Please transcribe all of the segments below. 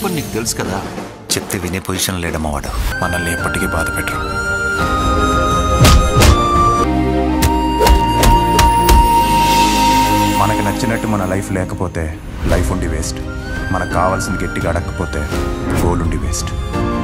లోపల నీకు తెలుసు కదా, చెప్తే వినే పొజిషన్ లేడమ్మా వాడు. మనల్ని ఎప్పటికీ బాధ పెట్టరు. మనకి నచ్చినట్టు మన లైఫ్ లేకపోతే లైఫ్ ఉండి వేస్ట్. మనకు కావాల్సింది గట్టిగా అడగకపోతే గోల్ ఉండి వేస్ట్.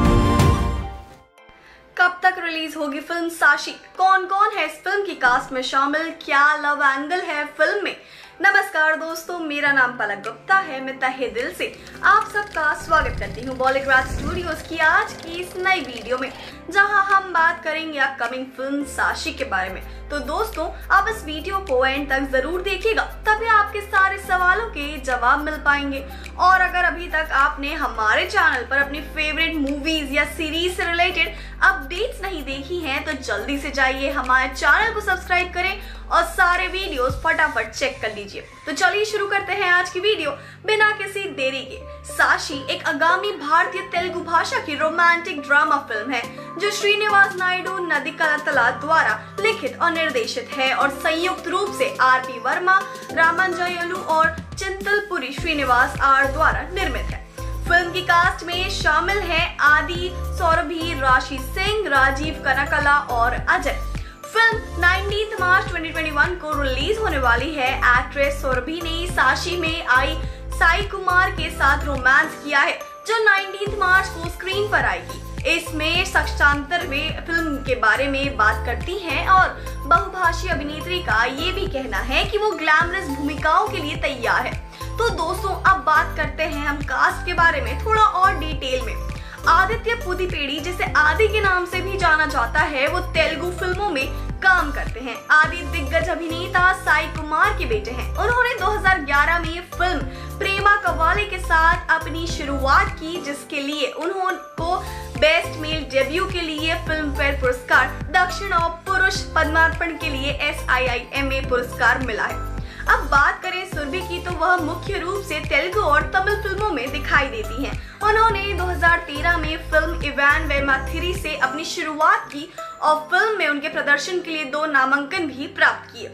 कब तक रिलीज होगी फिल्म साशी? कौन कौन है इस फिल्म की कास्ट में शामिल? क्या लव एंगल है फिल्म में? नमस्कार दोस्तों, मेरा नाम पलक गुप्ता है। मैं तहे दिल से आप सबका स्वागत करती हूँ बॉलीग्राज स्टूडियोज की आज की इस नई वीडियो में, जहां हम बात करेंगे अपकमिंग फिल्म साशी के बारे में। तो दोस्तों, आप इस वीडियो को एंड तक जरूर देखिएगा, तभी आपके सारे सवालों के जवाब मिल पाएंगे। और अगर अभी तक आपने हमारे चैनल पर अपनी फेवरेट मूवीज या सीरीज से रिलेटेड अपडेट्स नहीं देखी हैं, तो जल्दी से जाइए हमारे चैनल को सब्सक्राइब करें और सारे वीडियोस फटाफट चेक कर लीजिए। तो चलिए शुरू करते हैं आज की वीडियो बिना किसी देरी के। साशी एक आगामी भारतीय तेलुगु भाषा की रोमांटिक ड्रामा फिल्म है, जो श्रीनिवास नायडू नदिकलतला द्वारा लिखित और निर्देशित है और संयुक्त रूप से आर.पी. वर्मा, रामांजयलु और चिंतलपुरी श्रीनिवास आर द्वारा निर्मित है। फिल्म की कास्ट में शामिल है आदि, सौरभी, राशि सिंह, राजीव कनकला और अजय। फिल्म 19 मार्च 2021 को रिलीज होने वाली है। एक्ट्रेस सौरभी ने साशी में आई साई कुमार के साथ रोमांस किया है, जो 19 मार्च को स्क्रीन पर आएगी। इसमें साक्षांतर वे फिल्म के बारे में बात करती हैं और बहुभाषी अभिनेत्री का ये भी कहना है कि वो ग्लैमरस भूमिकाओं के लिए तैयार है। तो दोस्तों, अब बात करते हैं हम कास्ट के बारे में थोड़ा और डिटेल में। आदित्य पुदीपेड़ी, जिसे आदि के नाम से भी जाना जाता है, वो तेलुगु फिल्मों में काम करते हैं। आदि दिग्गज अभिनेता साई कुमार के बेटे हैं। उन्होंने 2011 में फिल्म प्रेमा कवाले के साथ अपनी शुरुआत की, जिसके लिए उनको बेस्ट मेल डेब्यू के लिए फिल्म फेयर पुरस्कार, दक्षिण और पुरुष पद्मार्पण के लिए SIIMA पुरस्कार मिला है। अब बात करें सुरभि की, तो वह मुख्य रूप से तेलुगु और तमिल फिल्मों में दिखाई देती हैं। उन्होंने 2013 में फिल्म इवान वेमाथिरी से अपनी शुरुआत की और फिल्म में उनके प्रदर्शन के लिए 2 नामांकन भी प्राप्त किए।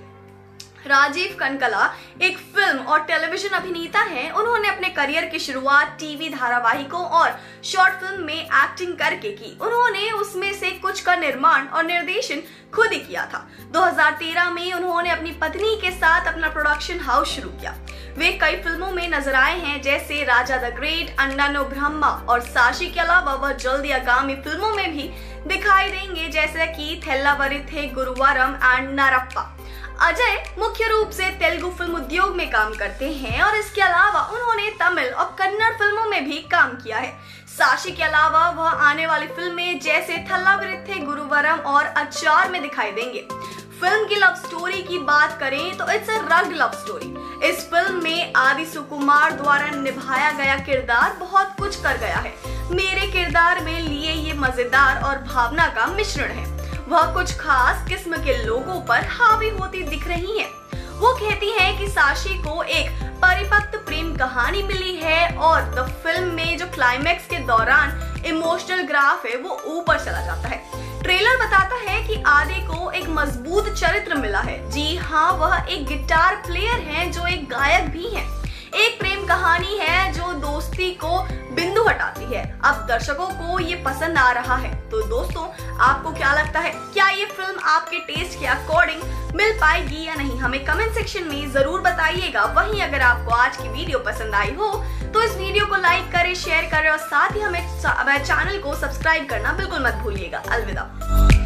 राजीव कनकला एक फिल्म और टेलीविजन अभिनेता हैं। उन्होंने अपने करियर की शुरुआत टीवी धारावाहिकों और शॉर्ट फिल्म में एक्टिंग करके की। उन्होंने उसमें से कुछ का निर्माण और निर्देशन खुद ही किया था। 2013 में उन्होंने अपनी पत्नी के साथ अपना प्रोडक्शन हाउस शुरू किया। वे कई फिल्मों में नजर आए हैं, जैसे राजा द ग्रेट, अंडानो ब्रह्मा और साशी के अलावा वह जल्दी आगामी फिल्मों में भी दिखाई देंगे, जैसे कि थेल्लावरिथे गुरुवारम एंड नारप्पा। अजय मुख्य रूप से तेलुगु फिल्म उद्योग में काम करते हैं और इसके अलावा उन्होंने तमिल और कन्नड़ फिल्मों में भी काम किया है। साशी के अलावा वह आने वाली फिल्में जैसे थेल्लावरिथे गुरुवारम और अचार में दिखाई देंगे। फिल्म की लव स्टोरी की बात करें तो इट्स अ रग लव स्टोरी। इस फिल्म में आदि सुकुमार द्वारा निभाया गया किरदार बहुत कुछ कर गया है। मेरे किरदार में लिए ये मजेदार और भावना का मिश्रण है। वह कुछ खास किस्म के लोगों पर हावी होती दिख रही हैं। वो कहती हैं कि साशी को एक परिपक्व प्रेम कहानी मिली है और द फिल्म में जो क्लाइमैक्स के दौरान इमोशनल ग्राफ है वो ऊपर चला जाता है। ट्रेलर बताता है कि आदि को एक मजबूत चरित्र मिला है। जी हाँ, वह एक गिटार प्लेयर हैं जो एक गायक भी हैं। एक प्रेम कहानी है जो दोस्ती को बिंदु हटाती है। अब दर्शकों को ये पसंद आ रहा है। तो दोस्तों, आपको क्या लगता है, क्या ये फिल्म आपके टेस्ट के अकॉर्डिंग मिल पाएगी या नहीं? हमें कमेंट सेक्शन में जरूर बताइएगा। वहीं अगर आपको आज की वीडियो पसंद आई हो तो इस वीडियो को लाइक करें, शेयर करें और साथ ही हमें चैनल को सब्सक्राइब करना बिल्कुल मत भूलिएगा। अलविदा।